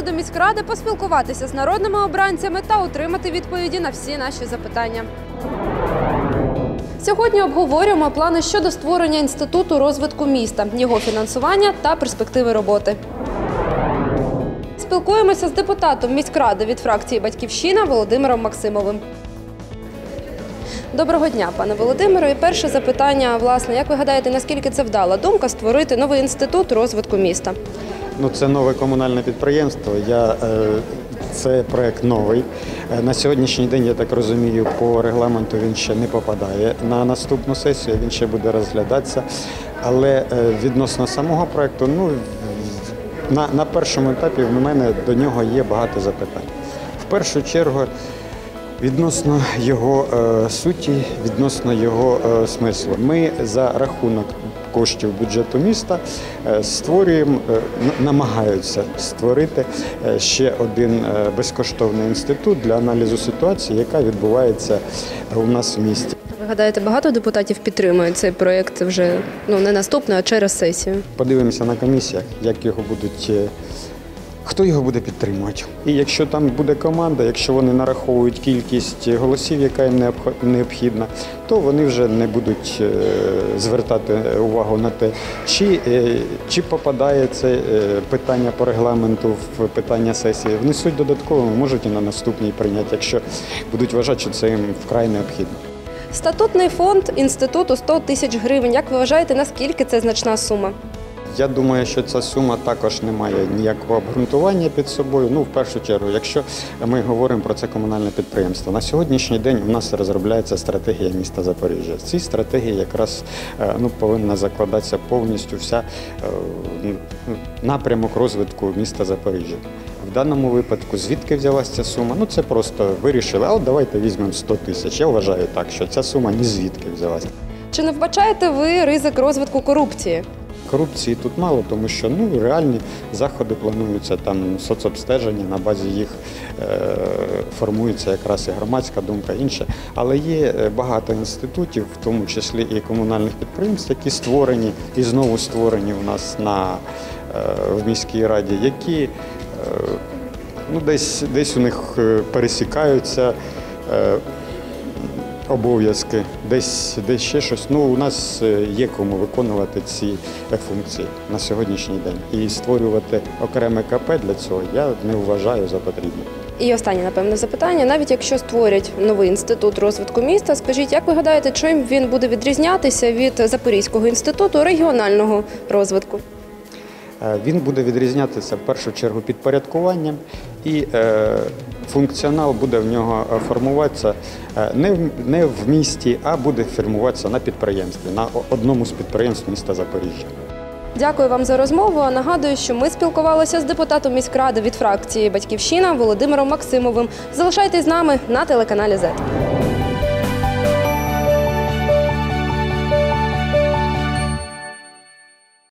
до міськради поспілкуватися з народними обранцями та отримати відповіді на всі наші запитання. Сьогодні обговорюємо плани щодо створення Інституту розвитку міста, його фінансування та перспективи роботи. Спілкуємося з депутатом міськради від фракції «Батьківщина» Володимиром Максимовим. Доброго дня, пане Володимире. І перше запитання, власне, як ви гадаєте, наскільки це вдала думка створити новий інститут розвитку міста? Це нове комунальне підприємство. Це проєкт новий. На сьогоднішній день, я так розумію, по регламенту він ще не попадає на наступну сесію, він ще буде розглядатися. Але відносно самого проєкту, на першому етапі в мене до нього є багато запитань. В першу чергу, відносно його суті, відносно його смислу. Ми за рахунок коштів бюджету міста намагаються створити ще один безкоштовний інститут для аналізу ситуації, яка відбувається у нас в місті. Ви гадаєте, багато депутатів підтримують цей проєкт вже не наступний, а через сесію? Подивимося на комісіях, хто його буде підтримувати. І якщо там буде команда, якщо вони нараховують кількість голосів, яка їм необхідна, то вони вже не будуть звертати увагу на те, чи попадає це питання по регламенту в питання сесії. Внесуть додатково, можуть і на наступній прийняти, якщо будуть вважати, що це їм вкрай необхідно. Статутний фонд інституту 100 тисяч гривень. Як ви вважаєте, наскільки це значна сума? Я думаю, що ця сума також не має ніякого обґрунтування під собою. В першу чергу, якщо ми говоримо про це комунальне підприємство, на сьогоднішній день у нас розробляється стратегія міста Запоріжжя. В цій стратегії якраз повинна закладатися повністю вся напрямок розвитку міста Запоріжжя. В даному випадку, звідки взялася ця сума? Це просто вирішили, давайте візьмемо 100 тисяч. Я вважаю так, що ця сума ні звідки взялася. Чи не вбачаєте ви ризик розвитку корупції? Корупції тут мало, тому що реальні заходи плануються, там соцобстеження, на базі їх формується якраз і громадська думка, інше. Але є багато інститутів, в тому числі і комунальних підприємств, які створені і знову створені у нас в міській раді, які десь у них пересікаються обов'язки, десь ще щось. У нас є кому виконувати ці функції на сьогоднішній день. І створювати окреме КП для цього я не вважаю за потрібне. І останнє, напевне, запитання. Навіть якщо створять новий інститут розвитку міста, скажіть, як ви гадаєте, чим він буде відрізнятися від Запорізького інституту регіонального розвитку? Він буде відрізнятися в першу чергу підпорядкуванням, і функціонал буде в нього формуватися не в місті, а буде формуватися на підприємстві, на одному з підприємств міста Запоріжжя. Дякую вам за розмову. Нагадую, що ми спілкувалися з депутатом міськради від фракції «Батьківщина» Володимиром Максимовим. Залишайтесь з нами на телеканалі «ЗЕТ».